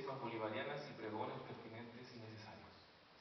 décimas bolivarianas y pregones pertinentes y necesarios.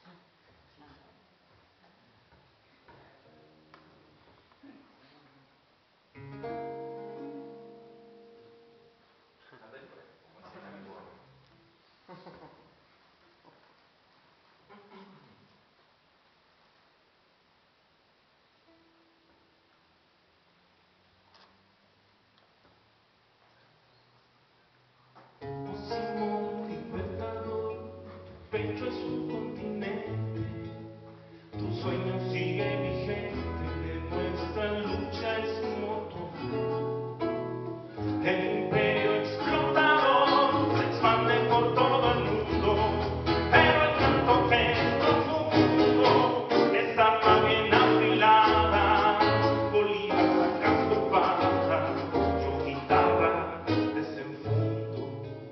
Pecho es un continente, tu sueño sigue vigente, nuestra lucha es motor. El imperio explotador se expande por todo el mundo, pero el canto que es profundo, esa arma bien afilada, Bolívar saca su espada, yo guitarra desenfundo.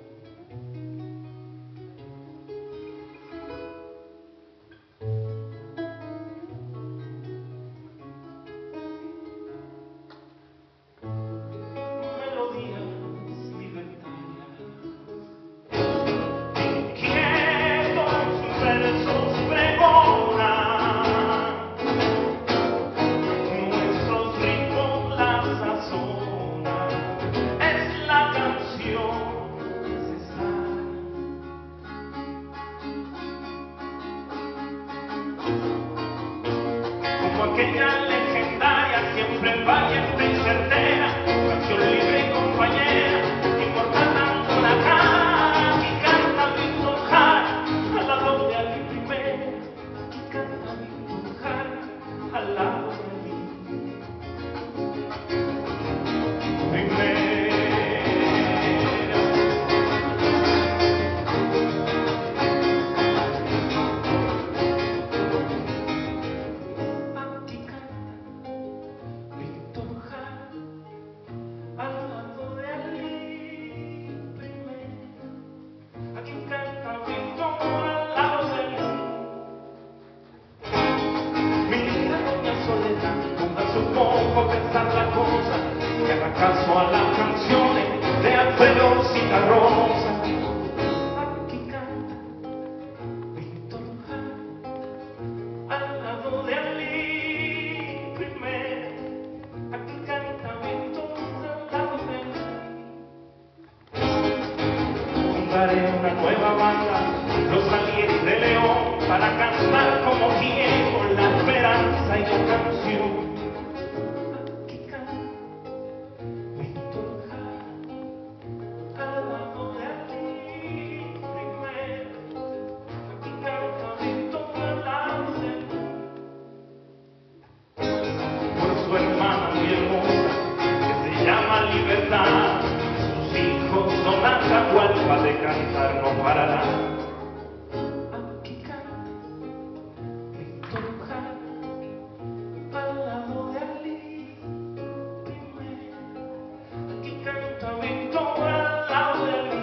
Aquella legendaria, siempre valiente y certera, canción libre y compañera, inmortal dando la cara, aquí canta Víctor Jara, al lado de Ali Primera, aquí canta Víctor Jara, al lado de Ali Primera. Aquí canta Víctor al lado de Ali. Mi linda doña Soledad, póngase un poco a pensar la cosa, que haga caso a las canciones de Alfredo Citarrosa. Aquí canta Víctor Jara al lado de Ali Primera. Aquí canta Víctor al lado de Ali. Fundaré una nueva banda, los Salieres de León, para cantar como quiero la esperanza y la canción. Aquí canta Víctor Jara al lado de Ali Primera. Aquí canta Víctor al lado de Ali. Por su hermana muy hermosa, que se llama Libertad, sus hijos son Atahualpa, de cantar no pararán. Aquí canta Víctor Jara al lado de Ali Primera. Aquí canta Víctor al lado de Ali.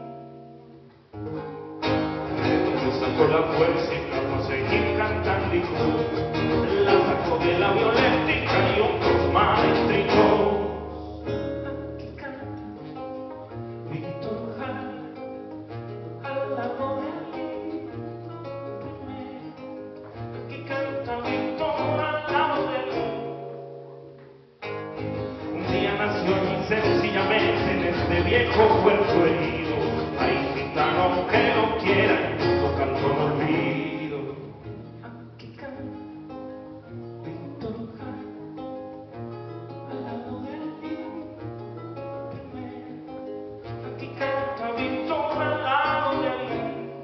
De donde sacó la fuerza y para seguir cantando y tú, la sacó de la violética y otros maestritos. Aquí canta Víctor Jara al lado de Ali Primera. Aquí canta Víctor al lado de Ali. Un día nació allí sencillamente en este viejo puerto herido. Hay gitanos que lo quieran, tocando un olvido. Aquí canta Víctor Jara al lado de Ali Primera. Aquí canta Víctor al lado de Ali.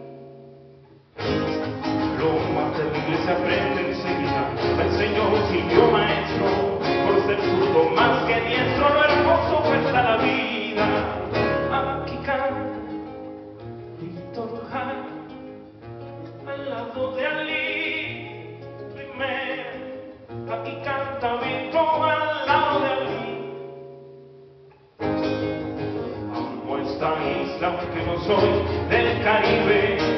Lo más terrible se aprende enseguida, me enseñó Silvio Maestro, por ser zurdo más que diestro, lo hermoso cuesta la vida. Aquí canta Víctor Jara al lado de Ali Primera. Aquí canta Víctor al lado de Ali. Amo esta isla aunque no soy del Caribe,